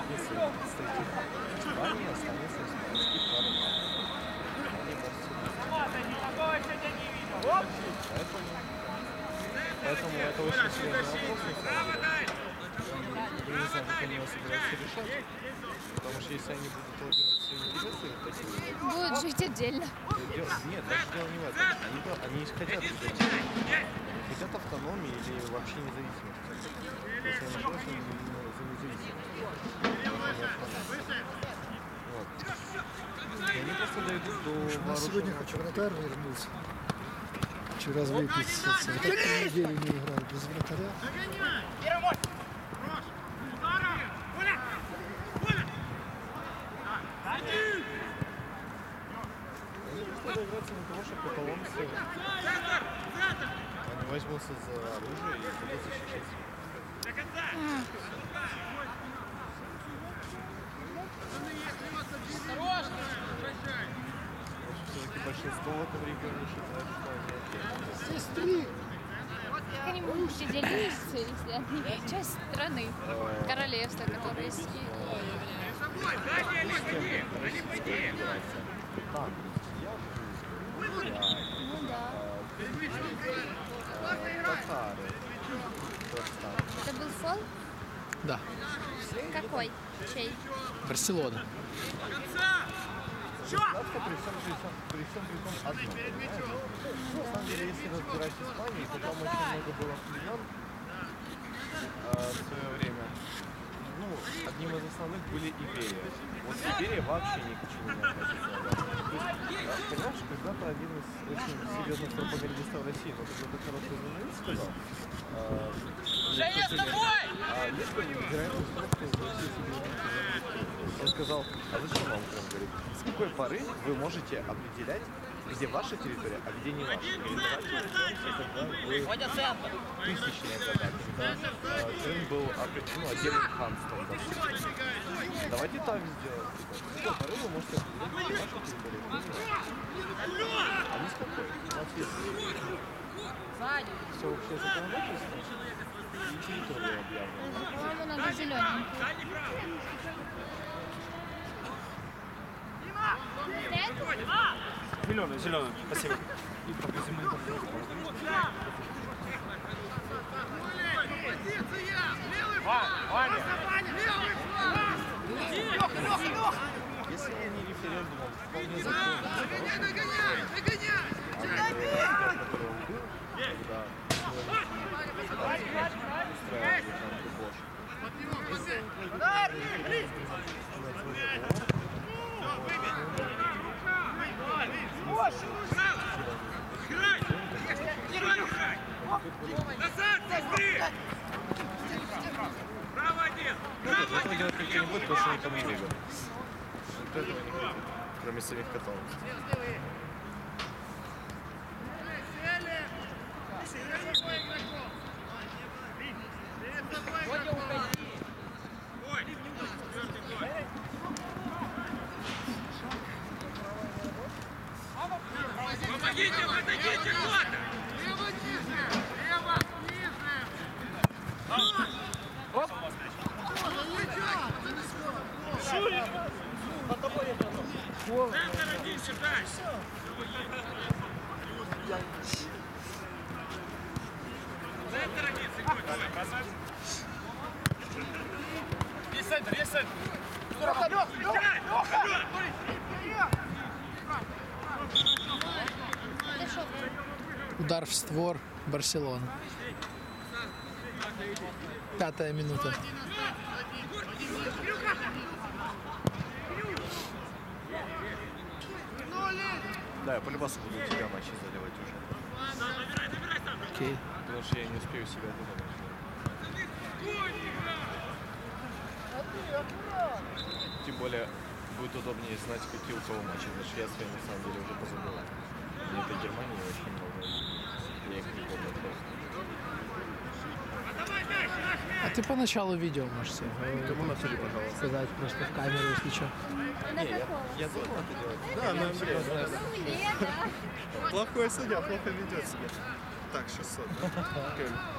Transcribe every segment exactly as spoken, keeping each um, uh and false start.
если представитель Испании останется испанский формат. Поэтому, поэтому это очень серьезный вопрос, на самом деле. Я не знаю, как они его собираются решать, потому что если они будут лоббировать свои интересы, такие... Будут жить отдельно. Нет, даже дело не в этом. Они, они хотят жить. Хотят автономии или вообще независимости. Если я нашел, что они за независимость. Вот. И они просто дойдут до вооружения. Сегодня хоть вратарь вернулся. Вчера выписался. Вот эту неделю не играл без вратаря. Они просто доиграются на того, что каталонцы они возьмутся за оружие и будут защищать себя. Все-таки большинство в этом регионе считает, что они окей. Здесь три. Как они могут делиться, если они часть страны, королевства, которое есть. Так, Ну да. татары. Это был фол? Да. Какой? Чей? Барселона. Государство при всем, при всем, при всем при том одно. Понимаете? Ну, на самом деле, если разбирать Испанию, то там очень много было племен э, в свое время. Ну, одним из основных были Иберия. Вот Иберия вообще ни к чему не относится. То есть, понимаешь, когда-то один из очень серьезных пропагандистов России, вот какой-то хороший журналист сказал, э, Женя, с тобой! а есть вероятность того, что в России соберется. Он сказал, а зачем вам Крым? Говорит, с какой поры вы можете определять, где ваша территория, а где не ваша? Говорит, давайте начнем, когда вы тысячные года, когда э, Крым был ну, отдельным ханством. Да. Давайте так сделаем. С какой поры вы можете определять, где ваша территория, где не ваша? А не с какой? У нас есть все общее законодательство и территория объявлена. По-моему, надо зелененький. Зеленый, зеленый, спасибо. Ваня! Если они референдумом вполне законно, Догоняй, догоняй, догоняй! который он был, когда устраивали там дебош. Если они Назад, быстрее! Право один! Право этого делать никто не будет, потому что никому не выгодно. Никто этого не будет, кроме самих каталонцев. Помогите, подойдите, кто-то! Лево, ниже! Лево, ниже! Оп! Шурик! Центр один, считай! Центр один, секунд! Есть центр, есть центр! Удар в створ. Барселона. Пятая минута. Да, я по-любому буду тебя матчи заливать уже. Окей. Потому что я не успею себя додумать. Тем более будет удобнее знать, какие у кого матчи. Потому что я свои на самом деле уже позабыл. Мне это Германии очень много. Я их не помню просто. А ты поначалу видео можешь себе Кому напили, пожалуйста? сказать просто в камеру, если что. Не, я, я думал это делать. Да, но всегда знаю. Ну, мне, да. Плохой судья, плохо ведет себя. Так, шестьсот, да? Окей.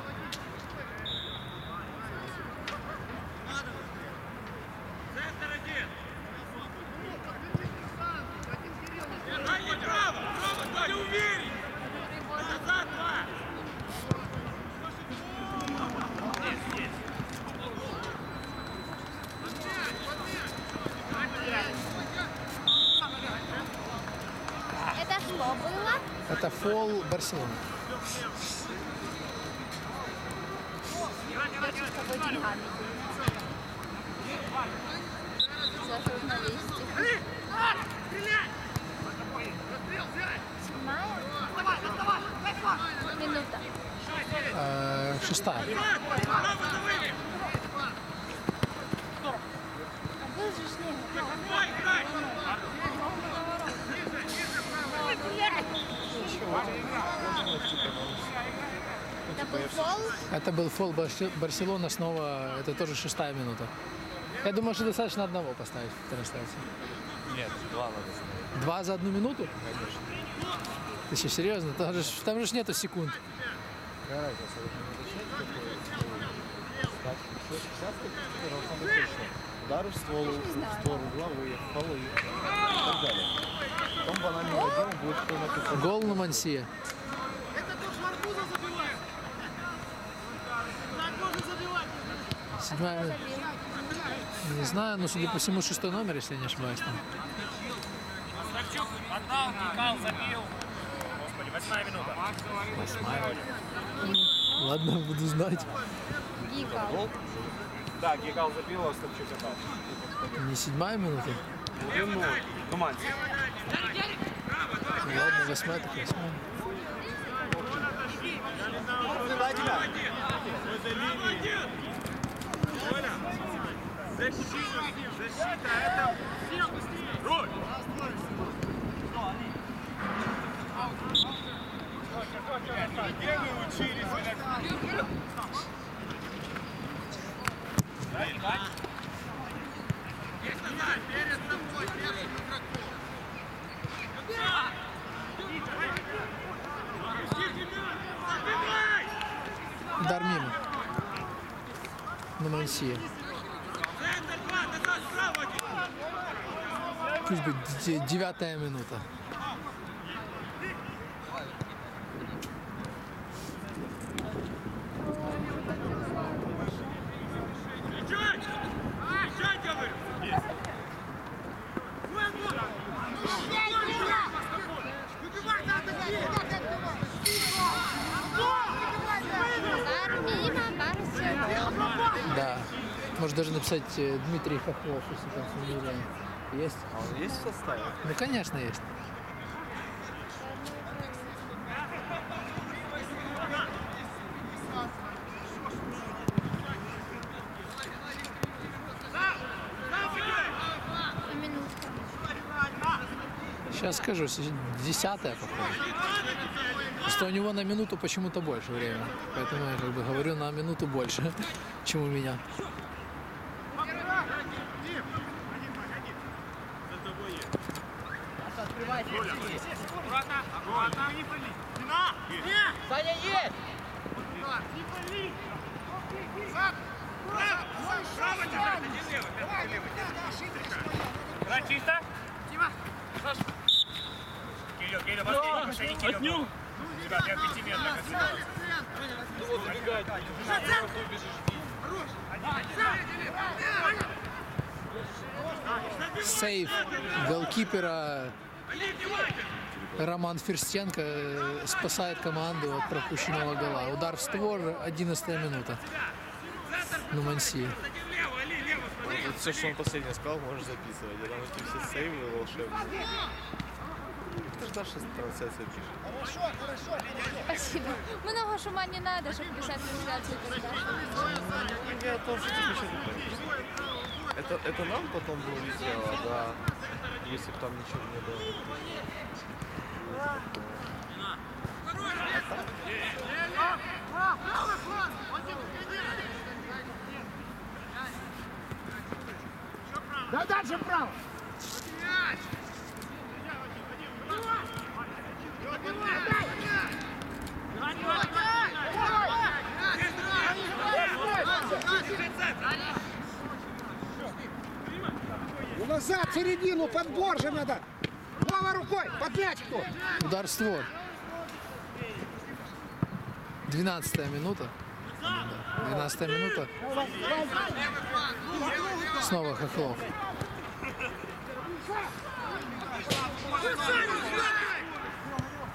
Это фол Барселоны. Хочешь с тобой деньгами. За журналистику. Седьмая? Минута. Э, шестая. А был же снег. Это был фол? Это был фол Барсе- Барселона снова. Это тоже шестая минута. Я думаю, что достаточно одного поставить в трансляции. Нет, два надо ставить. Два за одну минуту? Конечно. Ты что, серьезно? Там же, там же ж нету секунд. Какая разница? Вы не уточняете, какой ну, так, сейчас статистика должна быть точно. Удары в ствол, в створ, угловые, фолы и так далее. Потом банально один будет кто написать. Гол на Мансия. Седьмая минута. Не знаю, но судя по всему шестой номер, если я не ошибаюсь. Там. Ставчук отдал, Никал забил. Господи, восьмая минута. Ладно, буду знать. Гика. Да, Гигал забил, а Ставчук отдал. Не седьмая минута. Ну, команде. Ладно, восьмая, так восьмая. Защита, защита, это всем быстрее. Роль. Где вы учились? Перед тобой, перед игроком. Удар мимо. На Мансия. Пусть будет де- девятая минута. Удар мимо Барселоны. Да. Может даже написать э, Дмитрий Хохлов, если там фамилия есть. А он есть в составе? Ну, конечно, есть. Минутка. Сейчас скажу, с- десятая, походу. Просто у него на минуту почему-то больше времени. Поэтому я как бы говорю на минуту больше, чем у меня. Аккуратно, аккуратно. Не пали. Саня, есть! Не пали! Право держать, один левый, пятый левый. Играть чисто? Дима! Кирилл, Кирилл, последний, последний Кирилл. Ребят, я в пяти метрах отсюда. Сейв голкипера Роман Ферстенко э, спасает команду от пропущенного гола. Удар в створ, одиннадцатая минута. Ну, Манси. Вот все, что он последнее сказал, можешь записывать. Я думаю, что все сейвы волшебные. Это же наша трансляция пишет. Спасибо. Много шума не надо, чтобы писать трансляцию тогда. Я о том, что тебе еще не понятно. Это, это нам потом бы улетело, да, если бы там ничего не было. Да дальше право! Ну, назад, в середину, подбор же надо. Голова рукой, под мяч кто. Удар в створ. двенадцатая минута. двенадцатая минута. Снова Хохлов.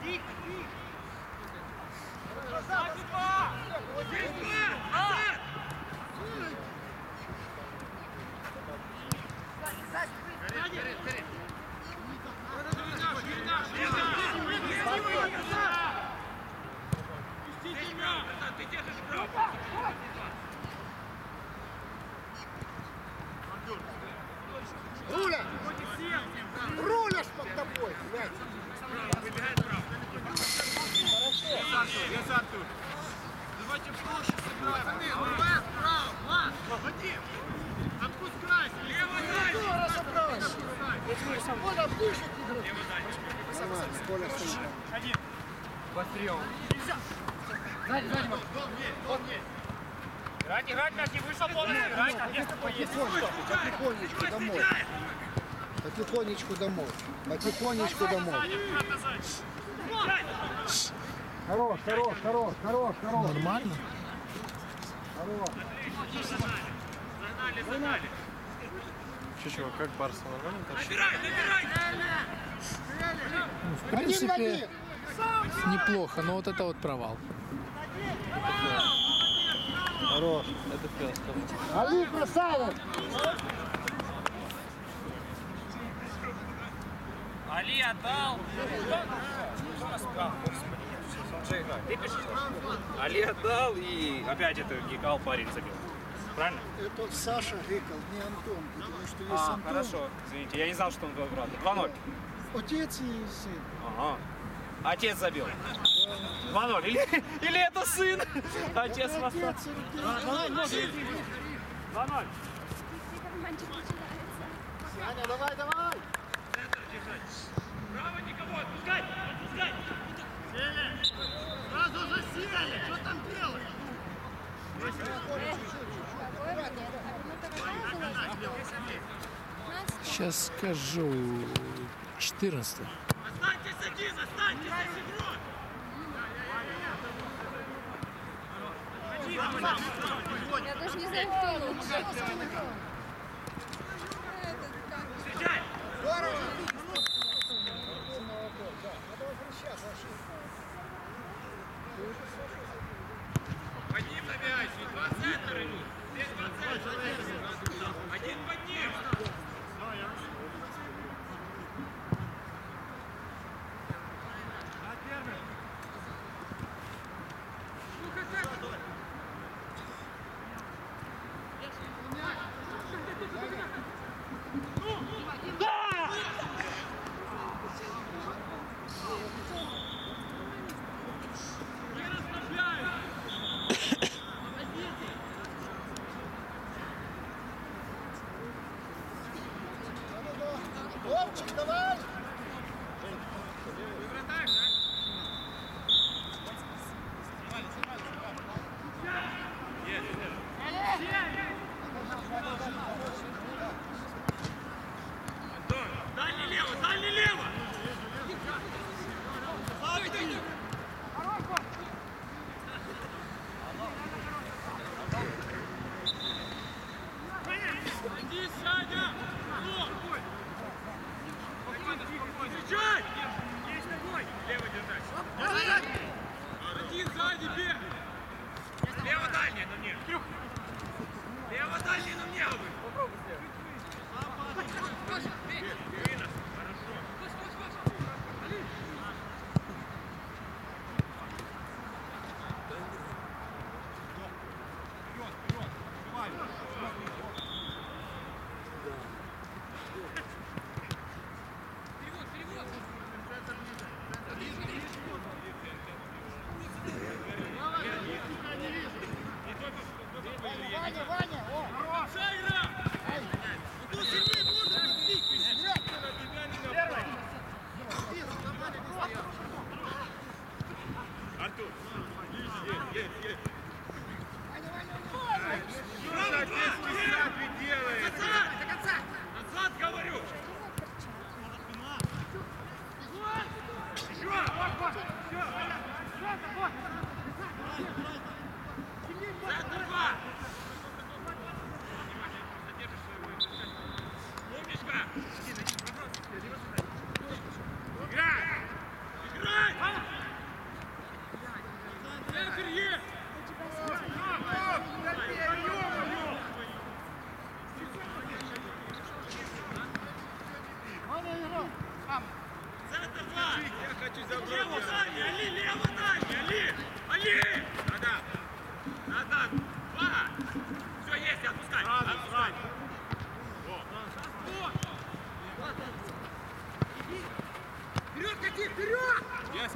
Руля! Руля ж под тобой, блядь! Давайте проще сыграем. Вверх, вправо, Влад! Вадим! Отпускайся! Лево, дальше! Коля, выше играть! Нормально, Коля стоит. Один. Играть, играть, мяч не вышел, полностью играть. Потихонечку, потихонечку домой. Потихонечку домой. Потихонечку домой. Хорош, хорош, хорош, хорош, хорош. Нормально. Хорош. Загнали, загнали. Че, чувак, как Барса нормально тащит? Набирай, набирай! Ну, в Один в принципе, один. неплохо, но вот это вот провал. Хорош. Это фиаско. Али, красавец. Али отдал. Ты пишешь? Али отдал и опять это Гикал парень забил. Правильно? Это Саша Гыкал, не Антон, потому что есть А, Антон. хорошо. Извините, я не знал, что он был брат. два ноль. Отец и сын. Ага. Отец забил. два ноль. Или, или это сын? Отец Отец поставил. и два ноль. Романтик начинается. Саня, давай, давай. Право никого, отпускай, отпускай. Сразу засели! Что там делаешь? Какой мне? А минута какая была? Сейчас скажу. четырнадцатый. Останьтесь один, останьтесь с игрой. Я даже не знаю, кто лучше. Встречай. Вадим на мяч, два центра идут. Здесь два центра. Один под ним. Вовчик, давай. Дальний лево, дальний лево. Иди, Саня! Встречай! Есть ногой! Левый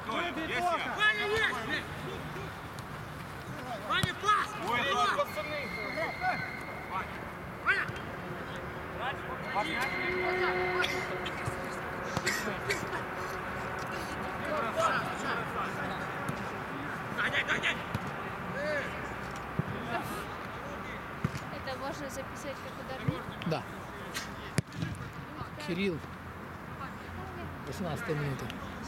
Коля, есть я. Ваня есть! Ваня, пас! Ой, пацаны! Ваня! Гоняй, гоняй! Это можно записать как ударник? Да. Кирилл. восемнадцатая минута.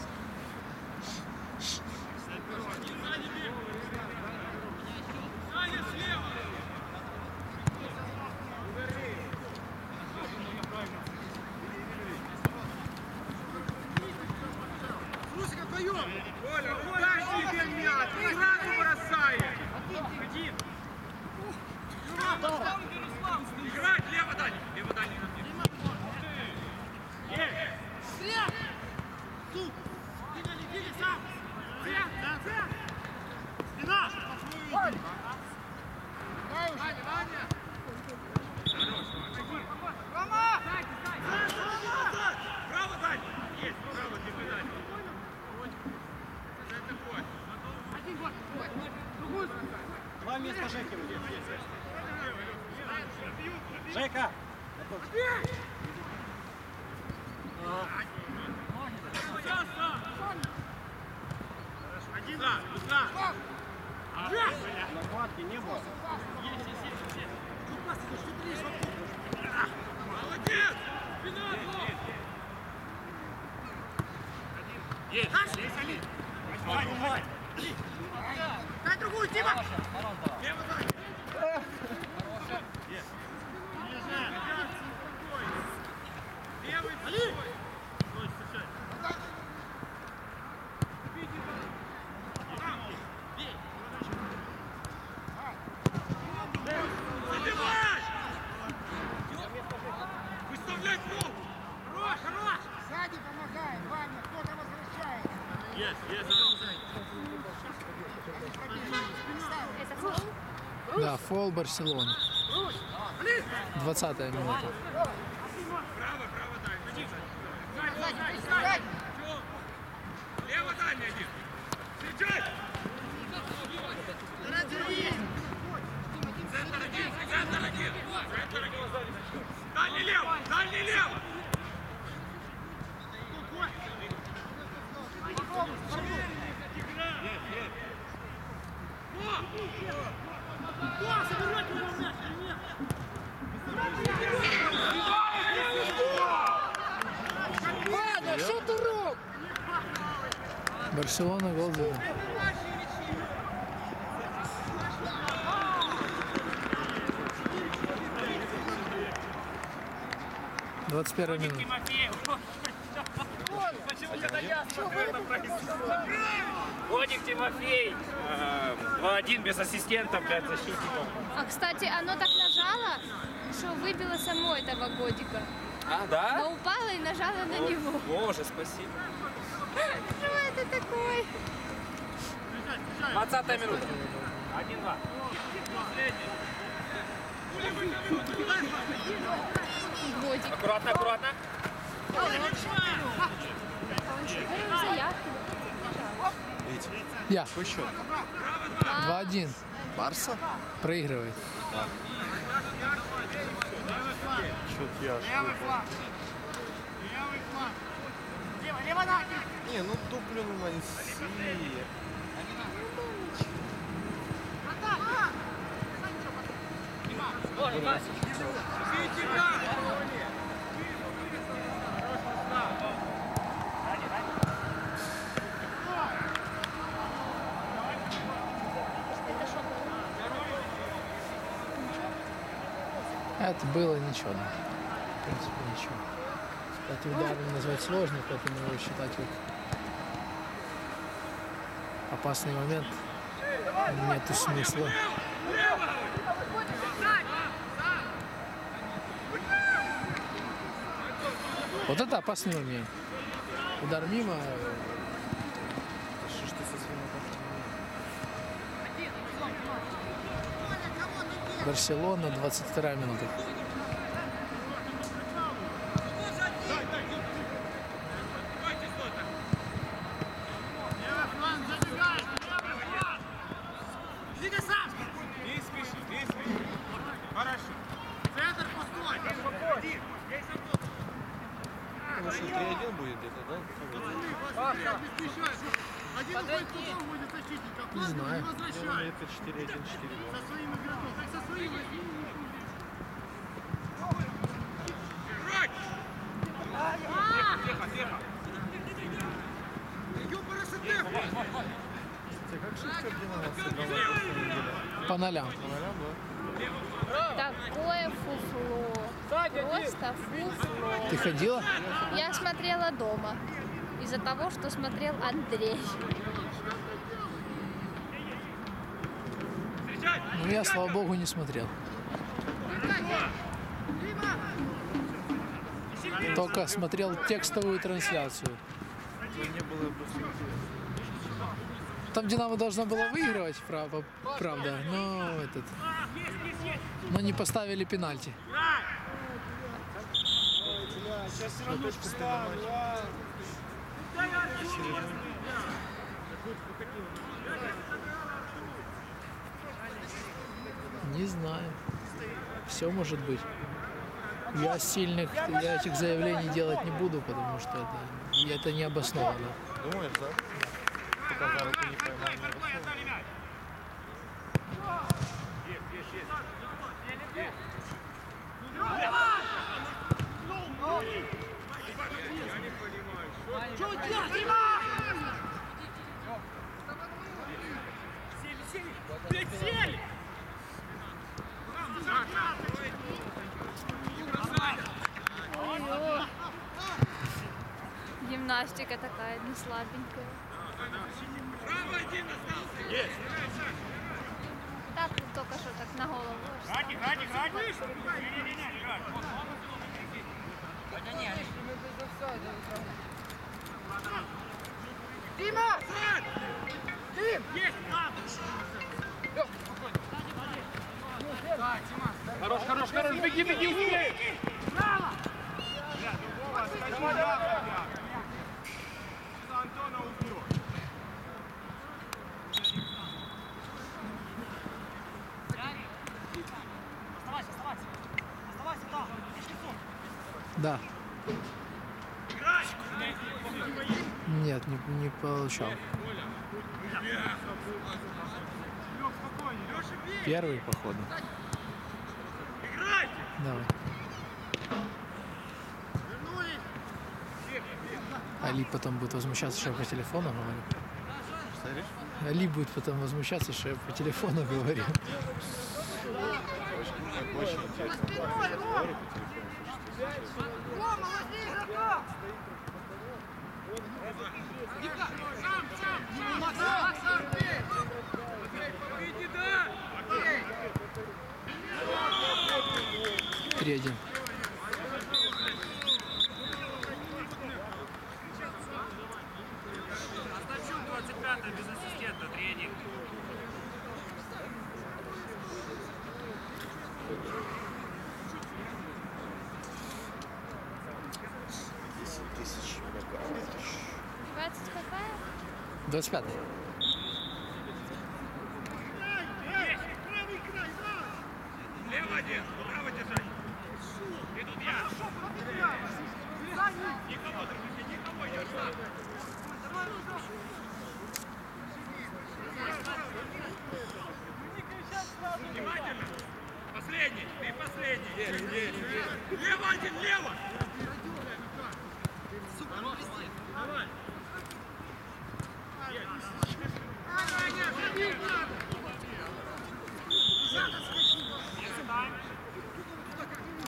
Слушай-ка, твоем! Коля, дай себе мяч! Сразу бросает! Один! Играть! Лево дальний! Лево дальний на мне! Право дальний! Есть! Право, держи дальний! Два места Жеки. Жека! Один! Да! Накладки не было. Молодец! Есть! Есть, Али! Дай другую, Тима! Лево дай! Левый, Али! Забивай! Выставлять ногу! Хорош, хорош! Сзади помогает, Ваня, кто-то возвращает. Есть, есть! Это фол? Да, фол Барселоны. двадцатая минута. Право, право дай! Сзади, сзади! Лево дай мне один! Встречай! Центр один! Центр один! Центр один! Дальний лево! Дальний лево! Ваня, что ты роб? Барселона гол забил. двадцать первая минута. Почему-то ясно, что это происходит. Годик Тимофей. два один без ассистента, блядь, защитников. А, кстати, оно так нажало, что выбило само этого годика. А, да? Но упало и нажало на него. Боже, спасибо. Что это такое? двадцатая минута. один-два. Годик. Аккуратно, аккуратно. Заявку. Я. Какой счет? два один. Барса? Проигрывает. Счет я аж выпал. Не, ну туплю на Манси. Это было ничего. Да. В принципе, ничего. Кстати, ударом назвать сложно, поэтому его считать как опасный момент нету смысла. Вот это опасный момент. Удар мимо. Что ж ты со своим опасным? Барселона, двадцать вторая минута. четыре-один будет где-то, да? Не знаю. Я думаю, это четыре-один, четыре-два. Кстати, как Шахтер Динамо сыграл на прошлой неделе? По нолям. По нолям, да? Такое фуфло. Просто фуфло. Ты ходила? Я смотрела дома. Из-за того, что смотрел Андрей. Ну, я, слава богу, не смотрел. Только смотрел текстовую трансляцию. Мне было просто интересно. Там Динамо должно было выигрывать, прав- правда, но этот, но не поставили пенальти. Не знаю. Все может быть. Я сильных, я этих заявлений делать не буду, потому что это, это не обосновано. Думаешь, да? Пока за руку не поймал, не обосновано. Ой-ой. Гимнастика такая, не слабенькая. Так тут только что так на голову. Хорош, хорош, хорош, беги, беги, успей! Да. Нет, не, не получал. Первый, походу. Давай. Али потом будет возмущаться, что я по телефону говорю. Что говоришь? Али будет потом возмущаться, что я по телефону говорю. Очень, очень интересно. Разговоры по телефону. Три-один. двадцать пятый без ассистента, три-один. десять тысяч мегабайт. двадцать какая? двадцать пятый. Лево один, право держать. И тут я. Никого, друзья, никого не ждать. Внимательно. Последний, ты последний. Есть, есть, есть. Лево один, лево.